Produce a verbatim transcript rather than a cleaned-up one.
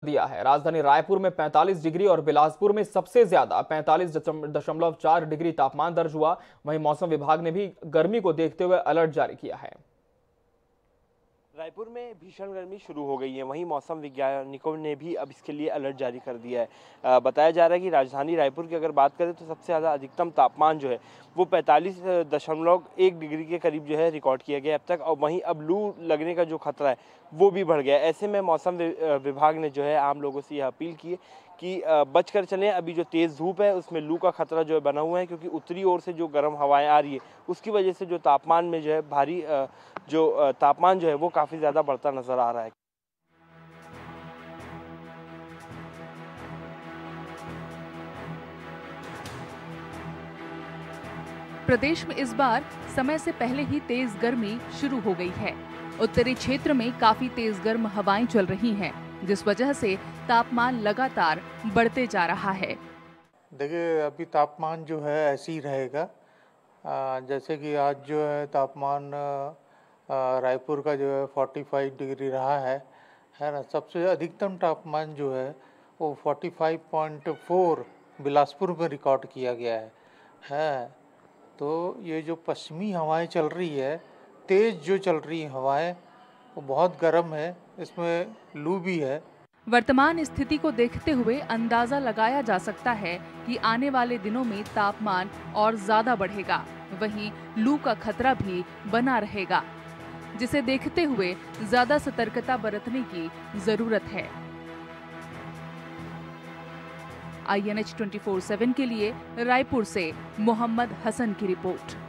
दिया है। राजधानी रायपुर में पैंतालीस डिग्री और बिलासपुर में सबसे ज्यादा पैंतालीस दशमलव चार डिग्री तापमान दर्ज हुआ। वहीं मौसम विभाग ने भी गर्मी को देखते हुए अलर्ट जारी किया है। रायपुर में भीषण गर्मी शुरू हो गई है, वहीं मौसम वैज्ञानिकों ने भी अब इसके लिए अलर्ट जारी कर दिया है। आ, बताया जा रहा है कि राजधानी रायपुर की अगर बात करें तो सबसे ज़्यादा अधिकतम तापमान जो है वो पैंतालीस दशमलव एक डिग्री के करीब जो है रिकॉर्ड किया गया अब तक, और वहीं अब लू लगने का जो खतरा है वो भी बढ़ गया है। ऐसे में मौसम विभाग ने जो है आम लोगों से यह अपील की है कि बचकर चलें। अभी जो तेज़ धूप है उसमें लू का खतरा जो है बना हुआ है, क्योंकि उत्तरी ओर से जो गर्म हवाएं आ रही है उसकी वजह से जो तापमान में जो है भारी जो तापमान जो है वो काफ़ी ज़्यादा बढ़ता नज़र आ रहा है। प्रदेश में इस बार समय से पहले ही तेज गर्मी शुरू हो गई है। उत्तरी क्षेत्र में काफी तेज गर्म हवाएं चल रही हैं, जिस वजह से तापमान लगातार बढ़ते जा रहा है। देखिए, अभी तापमान जो है ऐसे ही रहेगा। जैसे कि आज जो है तापमान रायपुर का जो है पैंतालीस डिग्री रहा है है ना। सबसे अधिकतम तापमान जो है वो पैंतालीस पॉइंट चार बिलासपुर में रिकॉर्ड किया गया है है तो ये जो पश्चिमी हवाएं चल रही है, तेज जो चल रही हवाएं, वो बहुत गर्म है, इसमें लू भी है। वर्तमान स्थिति को देखते हुए अंदाजा लगाया जा सकता है कि आने वाले दिनों में तापमान और ज्यादा बढ़ेगा। वहीं लू का खतरा भी बना रहेगा, जिसे देखते हुए ज्यादा सतर्कता बरतने की जरूरत है। आई एन एच चौबीस सात के लिए रायपुर से मोहम्मद हसन की रिपोर्ट।